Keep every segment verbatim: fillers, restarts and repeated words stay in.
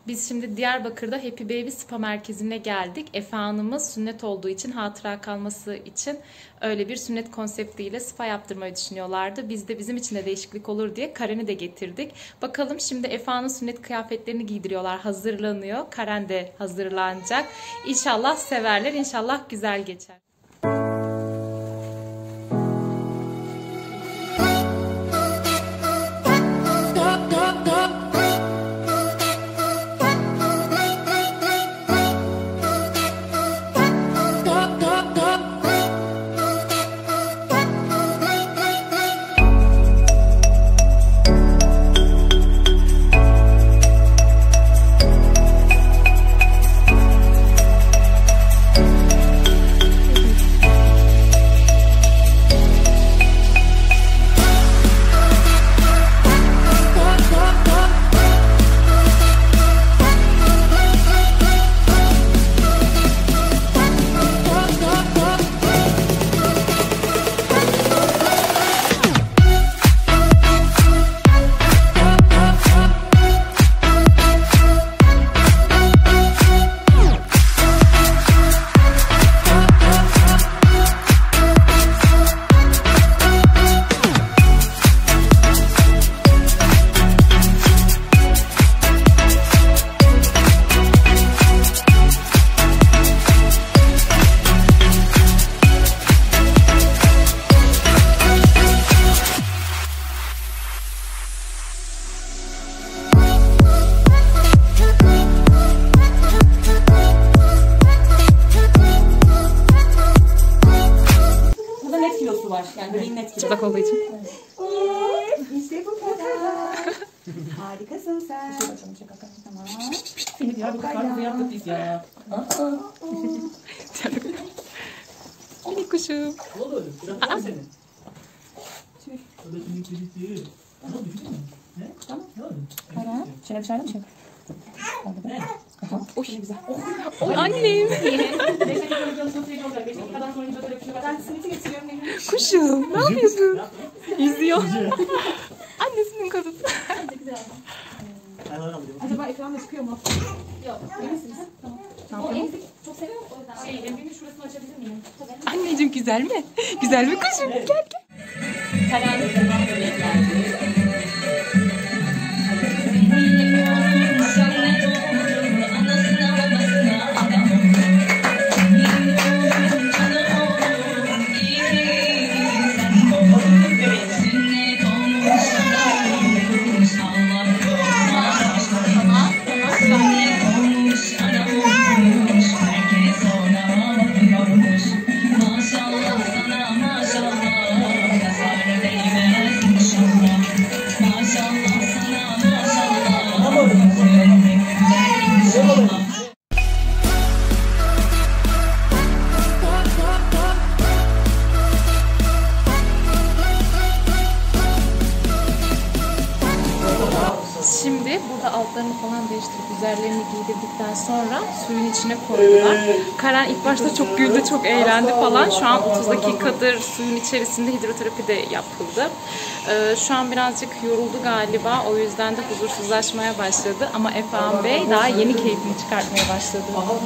Biz şimdi Diyarbakır'da Happy Baby Spa Merkezi'ne geldik. Efe Hanım'ız sünnet olduğu için, hatıra kalması için öyle bir sünnet konseptiyle spa yaptırmayı düşünüyorlardı. Biz de bizim için de değişiklik olur diye Karen'i de getirdik. Bakalım şimdi Efe Hanım'ın sünnet kıyafetlerini giydiriyorlar, hazırlanıyor. Karen de hazırlanacak. İnşallah severler, inşallah güzel geçer. Yani bebeğin net Çıplak olduğu için. İşte bu kadar. Harikasın sen. Tamam. Seni Diyarbakır karnımızı yaptık biz ya. Minik kuşum. Ne oldu öyle? Biraz var senin. O da minik birisi. Ne oldu biliyor musun? Ne? Tamam. Ne oldu? Kara. Şöyle dışarıda mı şey? Ne? Oy güzel. Oy annem. Ben simiti getiriyorum. Kuşum ne yapıyorsun? Yüzüyor. Annesinin kazısı. Acaba ekranda çıkıyor mu? Yok. Emin misiniz? Tamam. O emzik çok seviyorum o yüzden. Şey, emziğin şurasını açabilir miyim? Tabii. Anneciğim güzel mi? Güzel mi kuşum? Gel gel. Kararlı zaman bebeklerdi. Şimdi burada altlarını falan değiştirip üzerlerini giydirdikten sonra suyun içine koydular. Karen ilk başta çok güldü, çok eğlendi falan. Şu an otuz dakikadır suyun içerisinde hidroterapi de yapıldı. Ee, şu an birazcık yoruldu galiba. O yüzden de huzursuzlaşmaya başladı. Ama Efehan Bey daha yeni keyfini çıkartmaya başladı.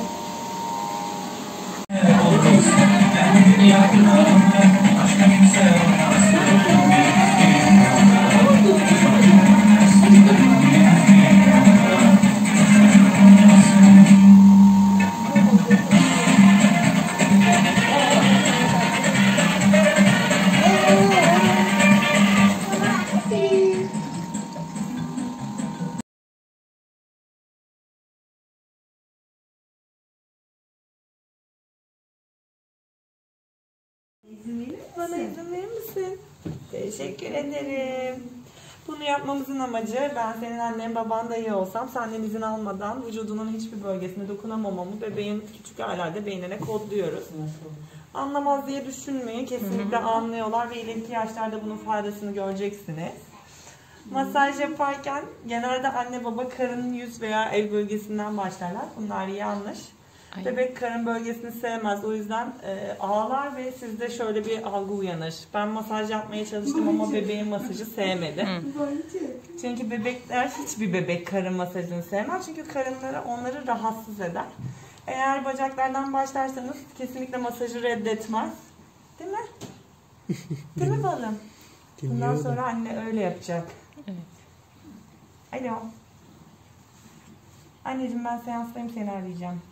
İzin verir Bana izin verir misin? Teşekkür ederim. Bunu yapmamızın amacı, ben senin annen baban da iyi olsam senden izin almadan vücudunun hiçbir bölgesine dokunamamamı bebeğin küçük aylarda beynine kodluyoruz. Anlamaz diye düşünmeyin. Kesinlikle anlıyorlar ve ileriki yaşlarda bunun faydasını göreceksiniz. Masaj yaparken genelde anne baba karın, yüz veya el bölgesinden başlarlar. Bunlar yanlış. Ay. Bebek karın bölgesini sevmez. O yüzden e, ağlar ve sizde şöyle bir algı uyanır. Ben masaj yapmaya çalıştım ama bebeğin masajı sevmedi. Çünkü bebekler hiçbir bebek karın masajını sevmez. Çünkü karınları onları rahatsız eder. Eğer bacaklardan başlarsanız kesinlikle masajı reddetmez. Değil mi? Değil mi balım? Bundan sonra anne öyle yapacak. Evet. Alo. Anneciğim ben seanstayım, seni arayacağım.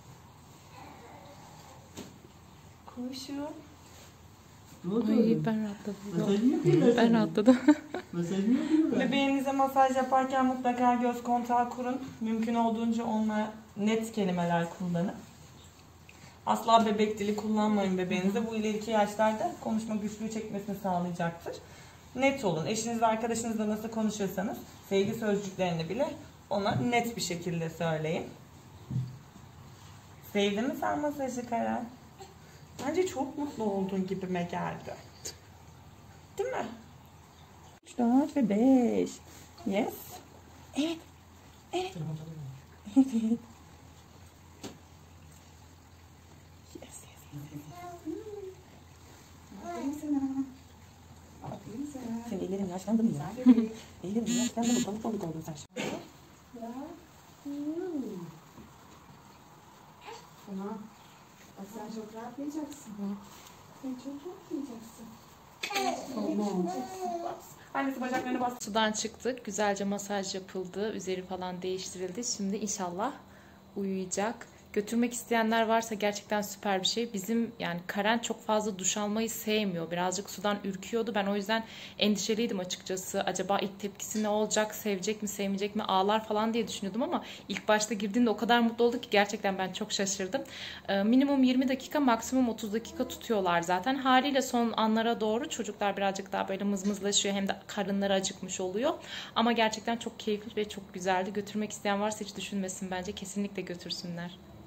Kuşum. Ne oldu? Ay ben rahatladım. Masaj mı yapıyorlar Ben sana? rahatladım. Masaj mı yapıyorlar? Bebeğinize masaj yaparken mutlaka göz kontağı kurun. Mümkün olduğunca onunla net kelimeler kullanın. Asla bebek dili kullanmayın bebeğinize. Bu ileriki yaşlarda konuşma güçlüğü çekmesini sağlayacaktır. Net olun. Eşinizle, arkadaşınızla nasıl konuşursanız sevgi sözcüklerini bile ona net bir şekilde söyleyin. Sevdin mi sen masajı Karen? Bence çok mutlu olduğun gibime geldi. Değil mi? üç, dört ve beş. Yes. Evet. Evet. Evet. Yes, yes, yes. Aferin sana. Aferin sana. Senin ellerin yaşlandı mı ya? Ellerin yaşlandı mı? Balık balık oldun sen şimdi. Ya. Hmm. Tamam. Bak sen çok rahatlayacaksın. Sen çok rahatlayacaksın. Tamam. Annesi bacaklarını bastı. Sudan çıktık. Güzelce masaj yapıldı. Üzeri falan değiştirildi. Şimdi inşallah uyuyacak. Götürmek isteyenler varsa gerçekten süper bir şey. Bizim yani Karen çok fazla duş almayı sevmiyor. Birazcık sudan ürküyordu. Ben o yüzden endişeliydim açıkçası. Acaba ilk tepkisi ne olacak? Sevecek mi, sevmeyecek mi? Ağlar falan diye düşünüyordum ama ilk başta girdiğinde o kadar mutlu oldu ki gerçekten ben çok şaşırdım. Ee, minimum yirmi dakika, maksimum otuz dakika tutuyorlar zaten. Haliyle son anlara doğru çocuklar birazcık daha böyle mızmızlaşıyor. Hem de karınları acıkmış oluyor. Ama gerçekten çok keyifli ve çok güzeldi. Götürmek isteyen varsa hiç düşünmesin bence. Kesinlikle götürsünler.